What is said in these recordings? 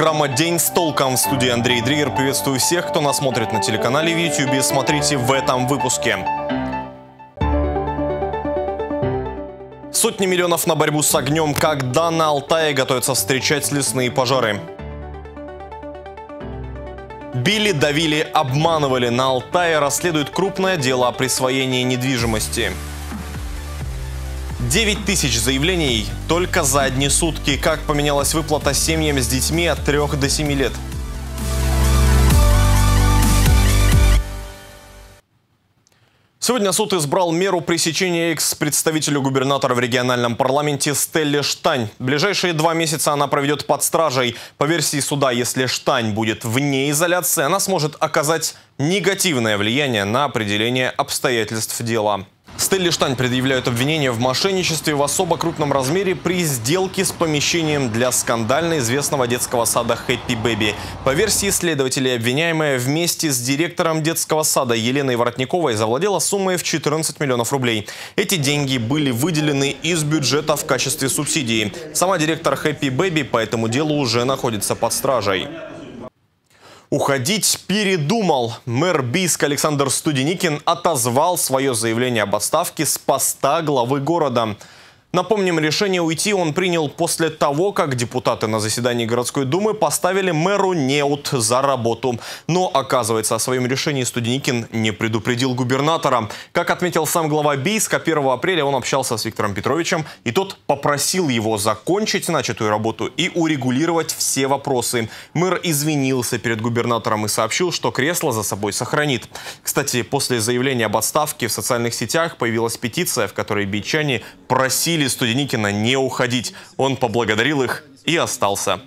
программа «День с толком». В студии Андрей Дригер. Приветствую всех, кто нас смотрит на телеканале в YouTube. Смотрите в этом выпуске. Сотни миллионов на борьбу с огнем. Когда на Алтае готовятся встречать лесные пожары. Били, давили, обманывали. На Алтае расследуют крупное дело о присвоении недвижимости. 9 тысяч заявлений только за одни сутки. Как поменялась выплата семьям с детьми от 3 до 7 лет. Сегодня суд избрал меру пресечения экс-представителю губернатора в региональном парламенте Стелле Штань. Ближайшие 2 месяца она проведет под стражей. По версии суда, если Штань будет вне изоляции, она сможет оказать негативное влияние на определение обстоятельств дела. Стелле Штань предъявляют обвинения в мошенничестве в особо крупном размере при сделке с помещением для скандально известного детского сада «Happy Baby». По версии следователей, обвиняемая вместе с директором детского сада Еленой Воротниковой завладела суммой в 14 миллионов рублей. Эти деньги были выделены из бюджета в качестве субсидии. Сама директор «Happy Baby» по этому делу уже находится под стражей. Уходить передумал. Мэр Бийска Александр Студеникин отозвал свое заявление об отставке с поста главы города. Напомним, решение уйти он принял после того, как депутаты на заседании городской думы поставили мэру неуд за работу. Но, оказывается, о своем решении Студеникин не предупредил губернатора. Как отметил сам глава Бийска, 1 апреля он общался с Виктором Петровичем, и тот попросил его закончить начатую работу и урегулировать все вопросы. Мэр извинился перед губернатором и сообщил, что кресло за собой сохранит. Кстати, после заявления об отставке в социальных сетях появилась петиция, в которой бийчане просили Студеникина не уходить. Он поблагодарил их и остался.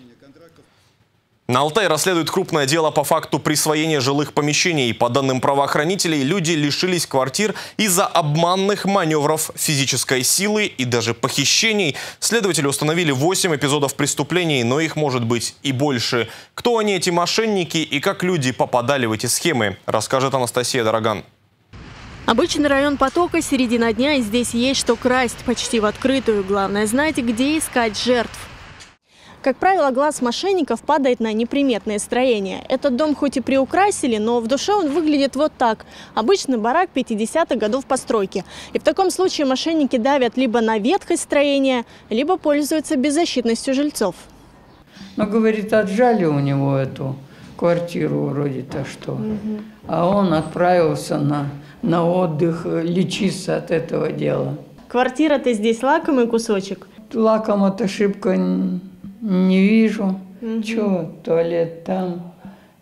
На Алтае расследуют крупное дело по факту присвоения жилых помещений. По данным правоохранителей, люди лишились квартир из-за обманных маневров физической силы и даже похищений. Следователи установили 8 эпизодов преступлений, но их может быть и больше. Кто они, эти мошенники, и как люди попадали в эти схемы, расскажет Анастасия Дороган. Обычный район Потока, середина дня, и здесь есть что красть почти в открытую. Главное, знать, где искать жертв. Как правило, глаз мошенников падает на неприметные строения. Этот дом хоть и приукрасили, но в душе он выглядит вот так. Обычный барак 50-х годов постройки. И в таком случае мошенники давят либо на ветхость строения, либо пользуются беззащитностью жильцов. Ну, говорит, отжали у него эту квартиру вроде-то что. А он отправился на отдых, лечиться от этого дела. Квартира-то здесь лакомый кусочек? Лакомо-то шибко не вижу. Чё, туалет там,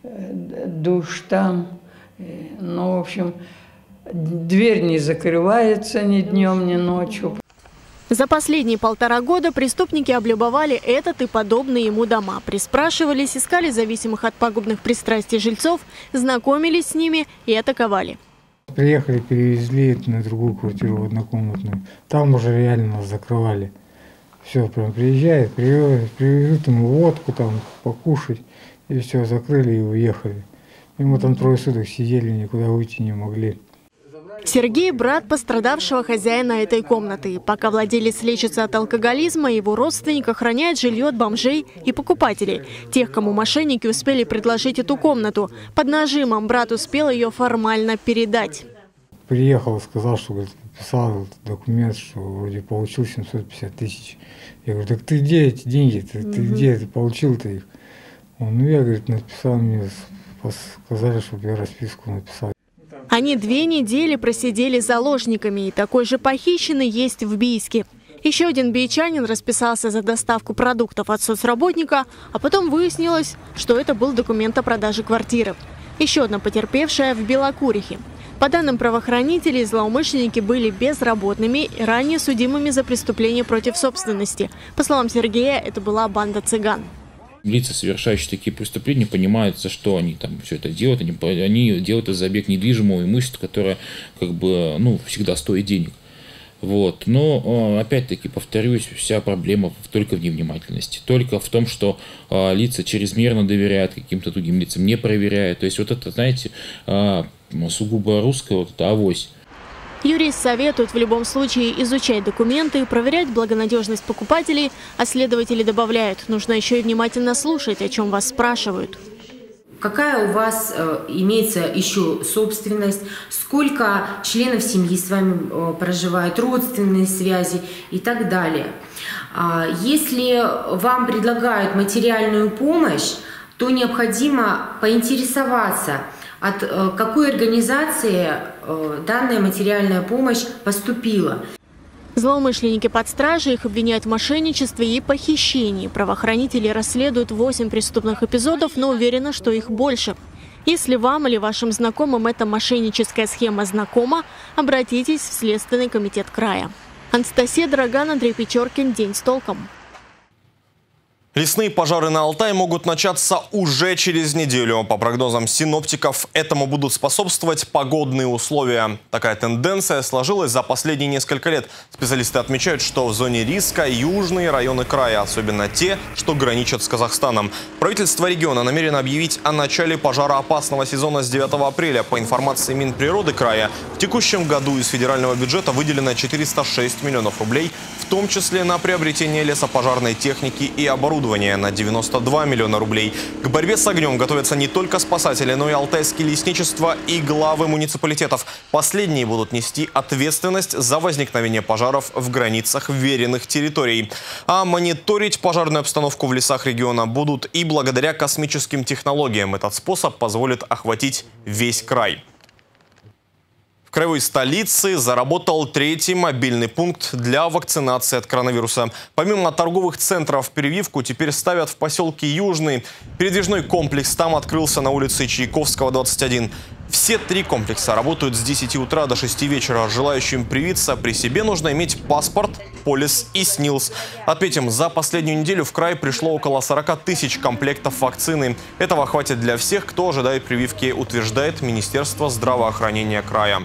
душ там. Ну, в общем, дверь не закрывается ни днем, ни ночью. За последние 1,5 года преступники облюбовали этот и подобные ему дома. Приспрашивались, искали зависимых от пагубных пристрастий жильцов, знакомились с ними и атаковали. Приехали, перевезли на другую квартиру, в однокомнатную. Там уже реально нас закрывали. Все, прям приезжает, привезут ему водку, там, покушать. И все, закрыли и уехали. И мы там 3 суток сидели, никуда уйти не могли. Сергей – брат пострадавшего хозяина этой комнаты. Пока владелец лечится от алкоголизма, его родственник охраняет жилье от бомжей и покупателей. Тех, кому мошенники успели предложить эту комнату. Под нажимом брат успел ее формально передать. Приехал, сказал, что, говорит, подписал документ, что вроде получил 750 тысяч. Я говорю, так ты где эти деньги-то? Ты где ты получил-то их? Он, ну я, говорит, написал, мне сказали, чтобы я расписку написал. Они 2 недели просидели заложниками, и такой же похищенный есть в Бийске. Еще один бийчанин расписался за доставку продуктов от соцработника, а потом выяснилось, что это был документ о продаже квартиры. Еще одна потерпевшая в Белокурихе. По данным правоохранителей, злоумышленники были безработными и ранее судимыми за преступление против собственности. По словам Сергея, это была банда цыган. Лица, совершающие такие преступления, понимают, за что они там все это делают. Они делают из-за забег недвижимого имущества, которое как бы, ну, всегда стоит денег. Вот. Но, опять-таки, повторюсь, вся проблема только в невнимательности. Только в том, что лица чрезмерно доверяют каким-то другим лицам, не проверяют. То есть вот это, знаете, сугубо русское, вот это авось. Юрист советует в любом случае изучать документы, проверять благонадежность покупателей, а следователи добавляют, нужно еще и внимательно слушать, о чем вас спрашивают. Какая у вас имеется еще собственность, сколько членов семьи с вами проживают, родственные связи и так далее. Если вам предлагают материальную помощь, то необходимо поинтересоваться, от какой организации данная материальная помощь поступила. Злоумышленники под стражей, их обвиняют в мошенничестве и похищении. Правоохранители расследуют 8 преступных эпизодов, но уверены, что их больше. Если вам или вашим знакомым эта мошенническая схема знакома, обратитесь в Следственный комитет края. Анастасия Драган, Андрей Печоркин. День с толком. Лесные пожары на Алтае могут начаться уже через неделю. По прогнозам синоптиков, этому будут способствовать погодные условия. Такая тенденция сложилась за последние несколько лет. Специалисты отмечают, что в зоне риска южные районы края, особенно те, что граничат с Казахстаном. Правительство региона намерено объявить о начале пожароопасного сезона с 9 апреля. По информации Минприроды края, в текущем году из федерального бюджета выделено 406 миллионов рублей, в том числе на приобретение лесопожарной техники и оборудования на 92 миллиона рублей. К борьбе с огнем готовятся не только спасатели, но и алтайские лесничества и главы муниципалитетов. Последние будут нести ответственность за возникновение пожаров в границах вверенных территорий. А мониторить пожарную обстановку в лесах региона будут и благодаря космическим технологиям. Этот способ позволит охватить весь край. В краевой столице заработал 3-й мобильный пункт для вакцинации от коронавируса. Помимо торговых центров, прививку теперь ставят в поселке Южный. Передвижной комплекс там открылся на улице Чайковского, 21. Все 3 комплекса работают с 10 утра до 6 вечера. Желающим привиться при себе нужно иметь паспорт, полис и СНИЛС. Отметим, за последнюю неделю в край пришло около 40 тысяч комплектов вакцины. Этого хватит для всех, кто ожидает прививки, утверждает Министерство здравоохранения края.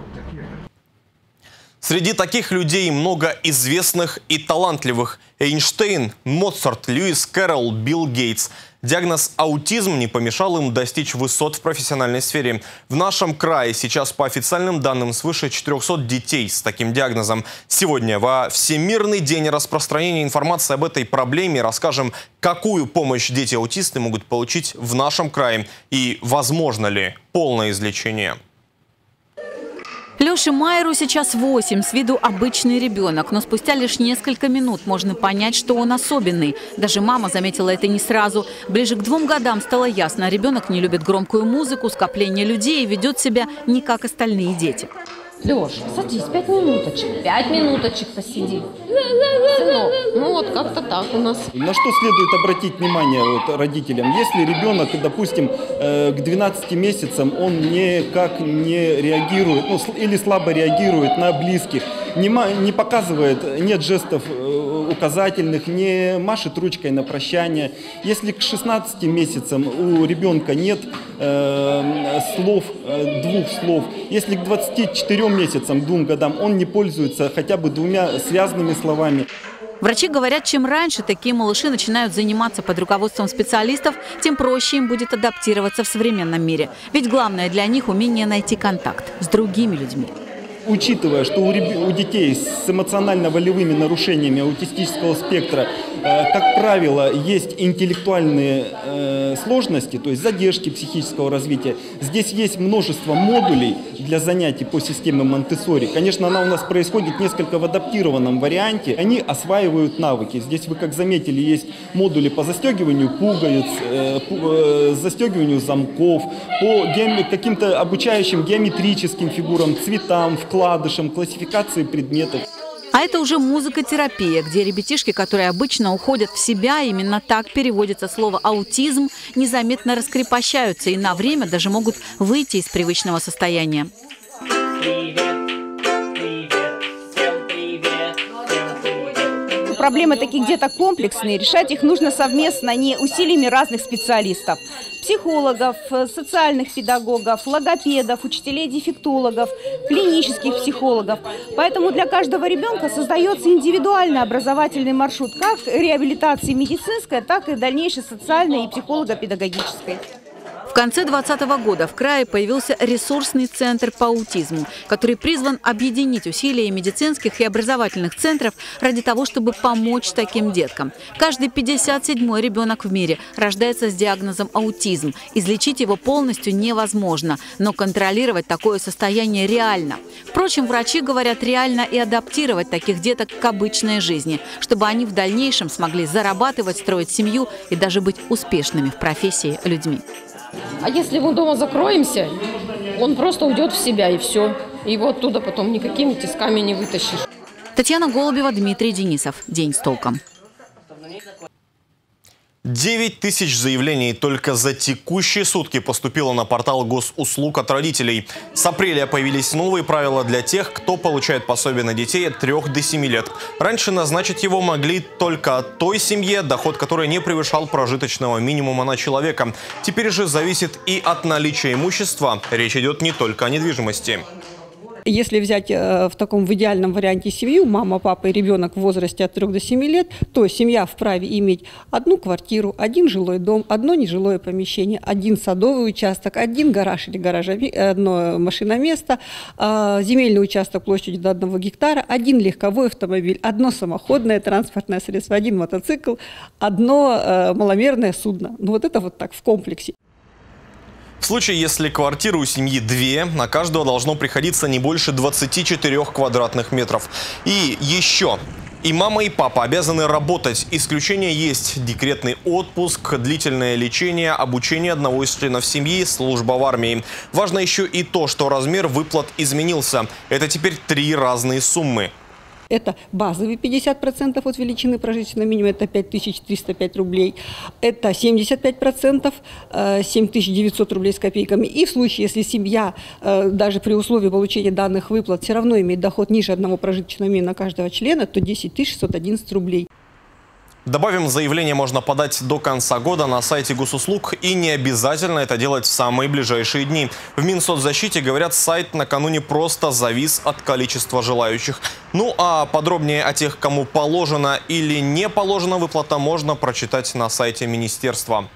Среди таких людей много известных и талантливых. Эйнштейн, Моцарт, Льюис Кэрролл, Билл Гейтс. Диагноз аутизм не помешал им достичь высот в профессиональной сфере. В нашем крае сейчас, по официальным данным, свыше 400 детей с таким диагнозом. Сегодня во Всемирный день распространения информации об этой проблеме расскажем, какую помощь дети-аутисты могут получить в нашем крае и возможно ли полное излечение. Леше Майеру сейчас 8, с виду обычный ребенок, но спустя лишь несколько минут можно понять, что он особенный. Даже мама заметила это не сразу. Ближе к 2 годам стало ясно, ребенок не любит громкую музыку, скопление людей и ведет себя не как остальные дети. Леш, садись, 5 минуточек. 5 минуточек посиди. Сынок, ну вот как-то так у нас. На что следует обратить внимание родителям? Если ребенок, допустим, к 12 месяцам он никак не реагирует, или слабо реагирует на близких, не показывает, нет жестов указательных, не машет ручкой на прощание. Если к 16 месяцам у ребенка нет слов, 2 слов, если к 24 месяцам, 2 годам он не пользуется хотя бы 2 связанными словами. Врачи говорят, чем раньше такие малыши начинают заниматься под руководством специалистов, тем проще им будет адаптироваться в современном мире. Ведь главное для них – умение найти контакт с другими людьми. Учитывая, что у детей с эмоционально-волевыми нарушениями аутистического спектра, как правило, есть интеллектуальные сложности, то есть задержки психического развития, здесь есть множество модулей для занятий по системе Монтессори. Конечно, она у нас происходит несколько в адаптированном варианте. Они осваивают навыки. Здесь, вы как заметили, есть модули по застегиванию пуговиц, застегиванию замков, по каким-то обучающим геометрическим фигурам, цветам, вкладышам, классификации предметов. А это уже музыкотерапия, где ребятишки, которые обычно уходят в себя, именно так переводится слово «аутизм», незаметно раскрепощаются и на время даже могут выйти из привычного состояния. Проблемы таких деток комплексные, решать их нужно совместно, а не усилиями разных специалистов. Психологов, социальных педагогов, логопедов, учителей-дефектологов, клинических психологов. Поэтому для каждого ребенка создается индивидуальный образовательный маршрут, как реабилитации медицинской, так и дальнейшей социальной и психолого-педагогической. В В конце 2020 года в крае появился ресурсный центр по аутизму, который призван объединить усилия медицинских и образовательных центров ради того, чтобы помочь таким деткам. Каждый 57-й ребенок в мире рождается с диагнозом аутизм. Излечить его полностью невозможно, но контролировать такое состояние реально. Впрочем, врачи говорят, реально и адаптировать таких деток к обычной жизни, чтобы они в дальнейшем смогли зарабатывать, строить семью и даже быть успешными в профессии людьми. А если мы дома закроемся, он просто уйдет в себя и все. Его оттуда потом никакими тисками не вытащишь. Татьяна Голубева, Дмитрий Денисов. День с толком. 9000 заявлений только за текущие сутки поступило на портал госуслуг от родителей. С апреля появились новые правила для тех, кто получает пособие на детей от 3 до 7 лет. Раньше назначить его могли только той семье, доход которой не превышал прожиточного минимума на человека. Теперь же зависит и от наличия имущества. Речь идет не только о недвижимости. Если взять в идеальном варианте семью, мама, папа и ребенок в возрасте от 3 до 7 лет, то семья вправе иметь одну квартиру, один жилой дом, одно нежилое помещение, один садовый участок, один гараж или одно машиноместо, земельный участок площадью до 1 гектара, один легковой автомобиль, одно самоходное транспортное средство, один мотоцикл, одно маломерное судно. Ну вот это вот так в комплексе. В случае, если квартиры у семьи 2, на каждого должно приходиться не больше 24 квадратных метров. И еще. И мама, и папа обязаны работать. Исключение есть: декретный отпуск, длительное лечение, обучение одного из членов семьи, служба в армии. Важно еще и то, что размер выплат изменился. Это теперь 3 разные суммы. Это базовый 50% от величины прожиточного минимума, это 5305 рублей. Это 75%, 7900 рублей с копейками. И в случае, если семья, даже при условии получения данных выплат, все равно имеет доход ниже одного прожиточного минимума на каждого члена, то 10 611 рублей. Добавим, заявление можно подать до конца года на сайте госуслуг, и не обязательно это делать в самые ближайшие дни. В Минсоцзащите говорят, сайт накануне просто завис от количества желающих. Ну а подробнее о тех, кому положена или не положена выплата, можно прочитать на сайте министерства.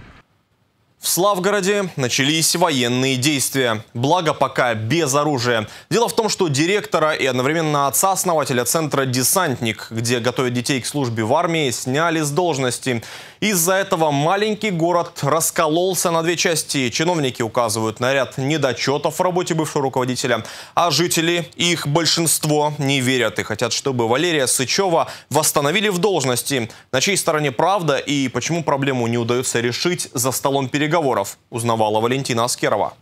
В Славгороде начались военные действия. Благо, пока без оружия. Дело в том, что директора и одновременно отца-основателя центра «Десантник», где готовят детей к службе в армии, сняли с должности. Из-за этого маленький город раскололся на 2 части. Чиновники указывают на ряд недочетов в работе бывшего руководителя. А жители, их большинство, не верят и хотят, чтобы Валерия Сычева восстановили в должности. На чьей стороне правда и почему проблему не удается решить за столом переговоров, узнавала Валентина Аскерова.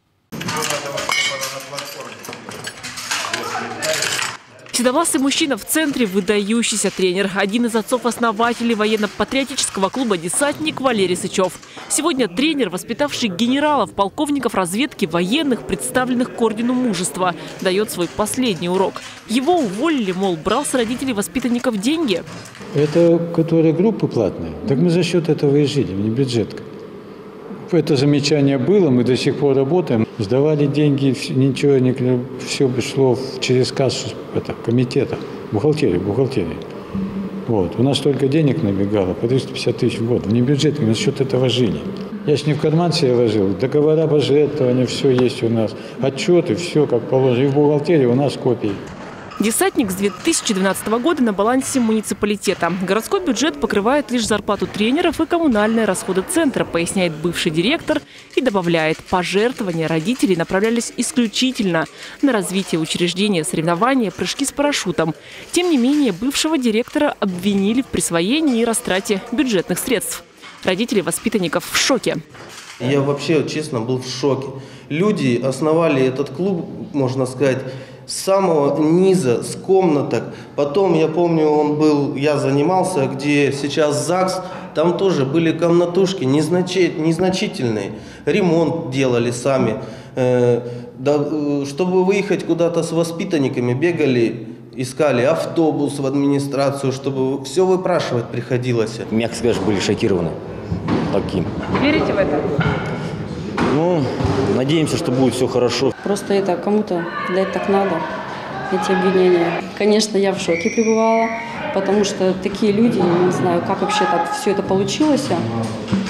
Седовласый мужчина в центре – выдающийся тренер. Один из отцов-основателей военно-патриотического клуба «Десантник» Валерий Сычев. Сегодня тренер, воспитавший генералов, полковников разведки, военных, представленных к ордену мужества, дает свой последний урок. Его уволили, мол, брал с родителей воспитанников деньги. Это которые группы платные. Так мы за счет этого и жили, не бюджетка. Это замечание было, мы до сих пор работаем. Сдавали деньги, ничего не, все шло через кассу комитета, бухгалтерии. Вот. У нас столько денег набегало, по 350 тысяч в год. Не бюджет, мы за счет этого жили. Я ж не в карман себе ложил, договора пожертвования, все есть у нас. Отчеты, все как положено. И в бухгалтерии у нас копии. «Десантник» с 2012 года на балансе муниципалитета. Городской бюджет покрывает лишь зарплату тренеров и коммунальные расходы центра, поясняет бывший директор и добавляет, пожертвования родителей направлялись исключительно на развитие учреждения, соревнования, прыжки с парашютом. Тем не менее, бывшего директора обвинили в присвоении и растрате бюджетных средств. Родители воспитанников в шоке. Я вообще, честно, был в шоке. Люди основали этот клуб, можно сказать, с самого низа, с комнаток. Потом, я помню, я занимался, где сейчас ЗАГС, там тоже были комнатушки незначительные. Ремонт делали сами. Чтобы выехать куда-то с воспитанниками, бегали, искали автобус в администрацию, чтобы все выпрашивать приходилось. Мягко скажешь, были шокированы таким. Верите в это? Ну, надеемся, что будет все хорошо. Просто это кому-то, блядь, так надо, эти обвинения. Конечно, я в шоке пребывала, потому что такие люди, я не знаю, как вообще так все это получилось.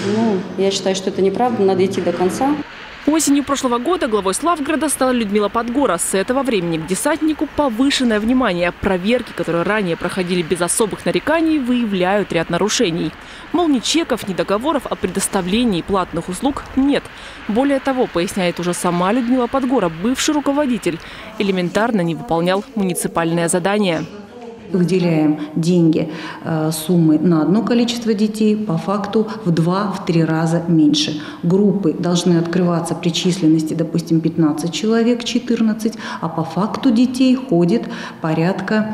Я считаю, что это неправда, надо идти до конца. Осенью прошлого года главой Славгорода стала Людмила Подгора. С этого времени к десантнику повышенное внимание. Проверки, которые ранее проходили без особых нареканий, выявляют ряд нарушений. Мол, ни чеков, ни договоров о предоставлении платных услуг нет. Более того, поясняет уже сама Людмила Подгора, бывший руководитель, элементарно не выполнял муниципальное задание. Выделяем деньги, суммы на одно количество детей, по факту в 2-3 раза меньше. Группы должны открываться при численности, допустим, 15 человек, 14, а по факту детей ходит порядка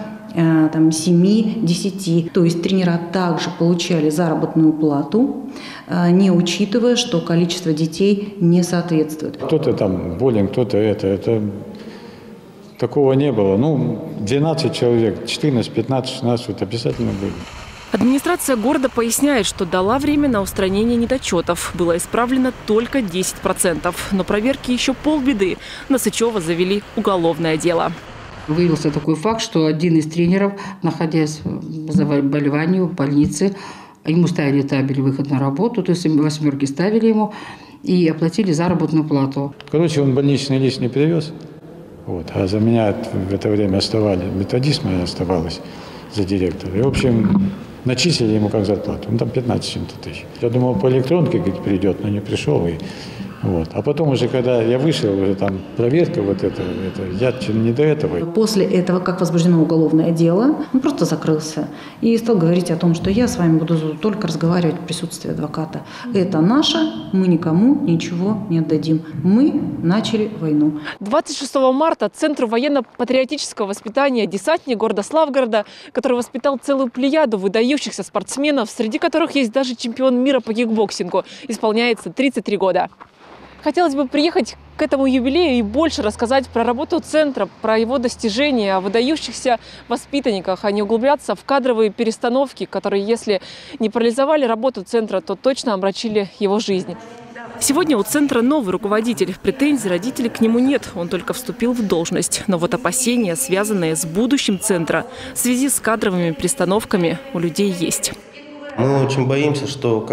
7-10. То есть тренера также получали заработную плату, не учитывая, что количество детей не соответствует. Кто-то там болен, кто-то это... Такого не было. 12 человек, 14, 15, 16 вот обязательно были. Администрация города поясняет, что дала время на устранение недочетов. Было исправлено только 10%. Но проверки еще полбеды. На Сычева завели уголовное дело. Выявился такой факт, что один из тренеров, находясь в заболевании в больнице, ему ставили табель «Выход на работу», то есть 8 ставили ему и оплатили заработную плату. Он больничный лист не привез. А за меня в это время методист моя оставалась за директора. И, в общем, начислили ему как зарплату. Там 15 чем-то тысяч. Я думал, по электронке придет, но не пришел. А потом уже, когда я вышел, уже там проверка я не до этого. После этого, как возбуждено уголовное дело, он просто закрылся и стал говорить о том, что я с вами буду только разговаривать в присутствии адвоката. Это наше, мы никому ничего не отдадим. Мы начали войну. 26 марта Центру военно-патриотического воспитания «Десантник» города Славгорода, который воспитал целую плеяду выдающихся спортсменов, среди которых есть даже чемпион мира по кикбоксингу, исполняется 33 года. Хотелось бы приехать к этому юбилею и больше рассказать про работу центра, про его достижения, о выдающихся воспитанниках, а не углубляться в кадровые перестановки, которые, если не парализовали работу центра, то точно омрачили его жизнь. Сегодня у центра новый руководитель. Претензий родителей к нему нет. Он только вступил в должность. Но вот опасения, связанные с будущим центра, в связи с кадровыми перестановками, у людей есть. Мы очень боимся, что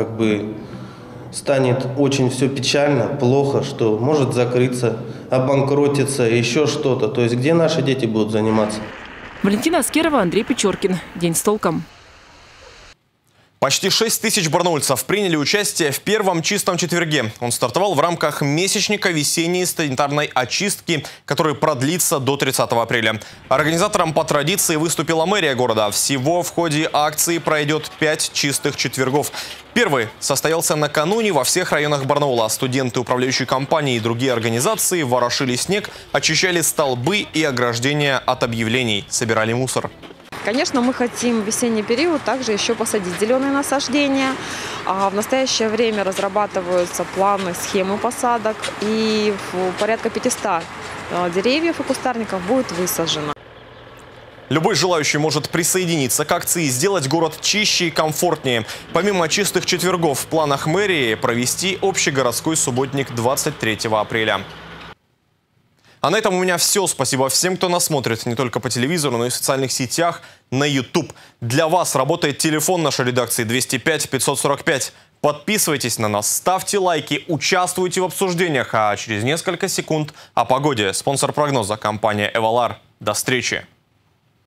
станет очень все печально, плохо, что может закрыться, обанкротиться, еще что-то. То есть где наши дети будут заниматься? Валентина Аскерова, Андрей Печоркин. День с толком. Почти 6 тысяч барнаульцев приняли участие в первом чистом четверге. Он стартовал в рамках месячника весенней санитарной очистки, который продлится до 30 апреля. Организатором по традиции выступила мэрия города. Всего в ходе акции пройдет 5 чистых четвергов. Первый состоялся накануне во всех районах Барнаула. Студенты управляющей компании и другие организации ворошили снег, очищали столбы и ограждения от объявлений, собирали мусор. Конечно, мы хотим в весенний период также еще посадить зеленые насаждения. В настоящее время разрабатываются планы, схемы посадок. И порядка 500 деревьев и кустарников будет высажено. Любой желающий может присоединиться к акции и сделать город чище и комфортнее. Помимо чистых четвергов, в планах мэрии провести общегородской субботник 23 апреля. А на этом у меня все. Спасибо всем, кто нас смотрит не только по телевизору, но и в социальных сетях, на YouTube. Для вас работает телефон нашей редакции 205-545. Подписывайтесь на нас, ставьте лайки, участвуйте в обсуждениях. А через несколько секунд о погоде. Спонсор прогноза — компания «Эвалар». До встречи!